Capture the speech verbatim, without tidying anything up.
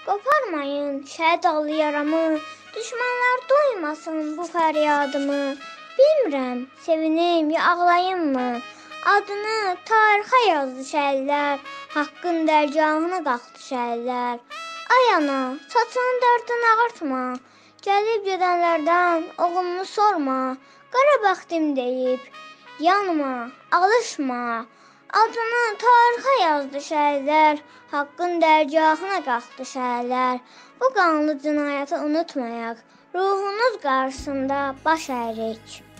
Qoparmayın şəhid allı yaramı, düşmanlar duymasın bu fəryadımı. Bilmirəm, sevinim ya ağlayım mı? Adını tarixə yazdı şəhidlər, haqqın dərgahına qalxdı şəhidlər. Ay ana, saçının dərdini ağartma, gəlib gedənlərdən oğlunu sorma. Qarabağdım deyib, yanma, alışma. Adını tarixə yazdı şəhidlər, haqqın dərgahına qalxdı şəhidlər. Bu qanlı cinayəti unutmayaq, ruhunuz qarşısında baş əyirik.